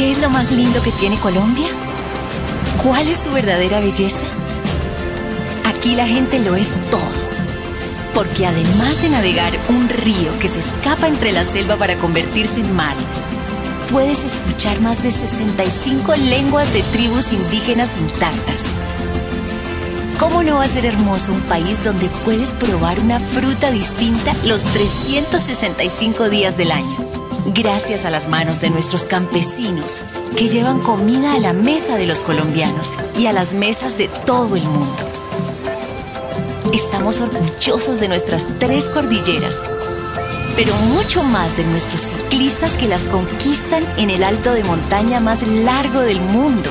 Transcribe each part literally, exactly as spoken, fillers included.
¿Qué es lo más lindo que tiene Colombia? ¿Cuál es su verdadera belleza? Aquí la gente lo es todo. Porque además de navegar un río que se escapa entre la selva para convertirse en mar, puedes escuchar más de sesenta y cinco lenguas de tribus indígenas intactas. ¿Cómo no va a ser hermoso un país donde puedes probar una fruta distinta los trescientos sesenta y cinco días del año? Gracias a las manos de nuestros campesinos que llevan comida a la mesa de los colombianos y a las mesas de todo el mundo. Estamos orgullosos de nuestras tres cordilleras, pero mucho más de nuestros ciclistas que las conquistan en el alto de montaña más largo del mundo.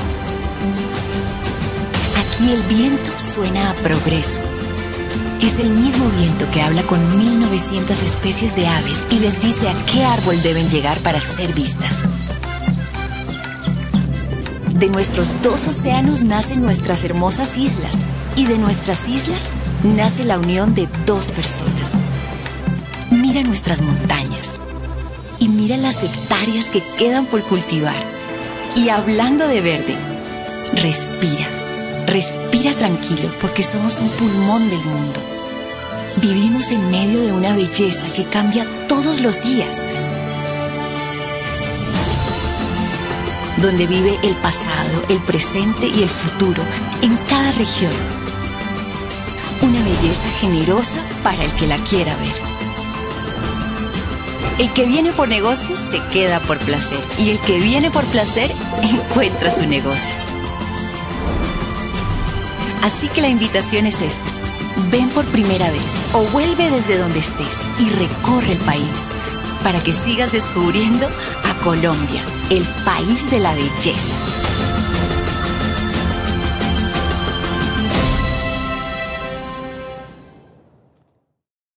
Aquí el viento suena a progreso. Es el mismo viento que habla con mil novecientas especies de aves y les dice a qué árbol deben llegar para ser vistas. De nuestros dos océanos nacen nuestras hermosas islas y de nuestras islas nace la unión de dos personas. Mira nuestras montañas y mira las hectáreas que quedan por cultivar. Y hablando de verde, respira, respira tranquilo porque somos un pulmón del mundo. Vivimos en medio de una belleza que cambia todos los días, donde vive el pasado, el presente y el futuro en cada región. Una belleza generosa para el que la quiera ver. El que viene por negocios se queda por placer y el que viene por placer encuentra su negocio. Así que la invitación es esta. Ven por primera vez o vuelve desde donde estés y recorre el país para que sigas descubriendo a Colombia, el país de la belleza.